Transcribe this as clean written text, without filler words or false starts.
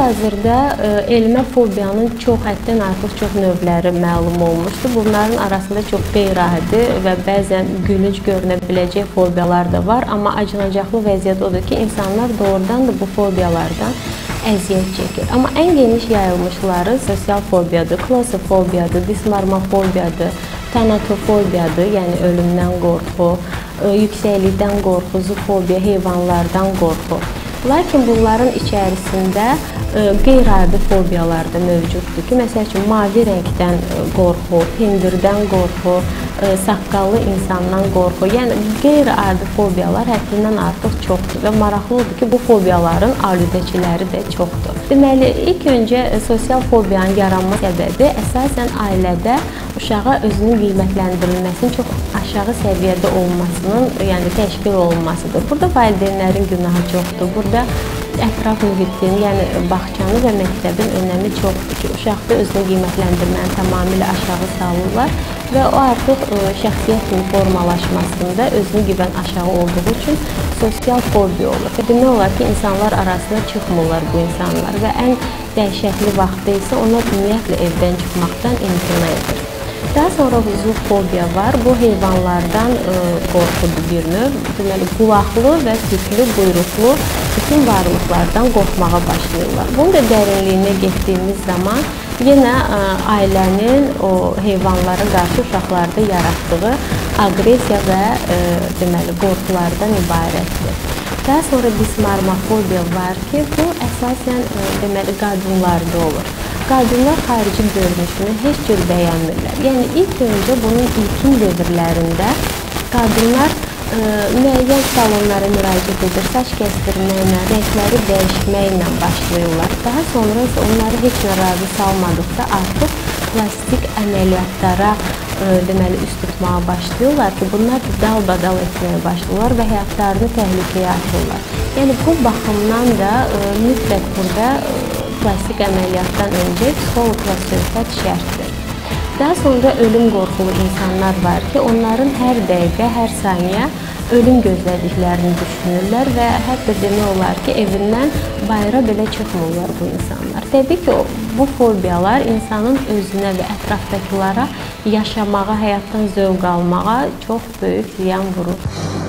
Hal-hazırda elmə fobiyanın həddən çox növləri məlum olmuşdur. Bunların arasında çox qeyri-adi və bəzən gülünc görünə biləcək fobiyalar da var. Amma acınacaqlı vəziyyət odur ki, insanlar doğrudan da bu fobiyalardan əziyyət çəkir. Amma ən geniş yayılmışları sosial fobiyadır, klassofobiyadır, dismorfobiyadır, tanatofobiyadır, yəni ölümdən qorxu, yüksəklikdən qorxu, zoofobiya, heyvanlardan qorxu. Lakin bunların içərisində qeyri-adi fobiyalar da mövcuddur ki, məsəl üçün, mavi rəngdən qorxu, pendirdən qorxu, saqqallı insandan qorxu. Yəni, qeyri-adi fobiyalar həddindən artıq çoxdur və maraqlı odur ki, bu fobiyaların alüdəçiləri də çoxdur. Deməli, ilk öncə sosial fobiyanın yaranma səbəbi əsasən ailədə uşağa özünün qiymətləndirilməsinin çox aşağı səviyyədə olmasının, yəni təşkil olunmasıdır. Burada valideynlərin günahı çoxdur. Burada ətraf mühitin, yəni bağçanı və məktəbin önəmi çoxdur ki, uşaqda özünü qiymətləndirməni tamamilə aşağı salırlar və o artıq şəxsiyyətin formalaşmasında özünü qiymətlən aşağı olduğu üçün sosial fobiya olur. Demək olar ki, insanlar arasına çıxmırlar bu insanlar və ən dəhşətli vaxtda isə onlar ümumiyyətlə evdən çıxmaqdan imtina edir. Daha sonra zoofobiya var. Bu heyvanlardan qorxudur bir növ. Deməli, qulaqlı və tüklü, buyruqlu bütün varlıqlardan qorxmağa başlayırlar. Bunun da dərinliyinə getdiyimiz zaman yenə ailənin o heyvanlara qarşı uşaqlarda yaratdığı aqressiya və deməli, qorxulardan ibarətdir. Daha sonra dismorfobiya var ki, bu əsasən deməli, qadınlarda olur. Qadınlar xarici görünüşünü heç cür bəyənmirlər. Yəni, ilk öncə bunun ilkin dövrlərində qadınlar müəyyən salonlara müraciət edir, saç kəsdirməklə, rəngləri dəyişməklə başlayırlar. Daha sonra isə onları heç nə razı salmadıqda artıq plastik əməliyyatlara deməli, üst tutmağa başlayırlar ki, bunlar dalbadal etməyə başlayırlar və həyatlarını təhlükəyə atırlar. Yəni, bu baxımdan da mütləq burada plastik əməliyyatdan öncə psixoloqla söhbət şərtdir. Daha sonra ölüm qorxulu insanlar var ki, onların hər dəqiqə, hər saniyə ölüm gözlədiklərini düşünürlər və hətta demək olar ki, evindən bayıra belə çıxmırlar bu insanlar. Təbii ki, bu fobiyalar insanın özünə və ətrafdakılara yaşamağa, həyatdan zövq almağa çox böyük ziyan vurur.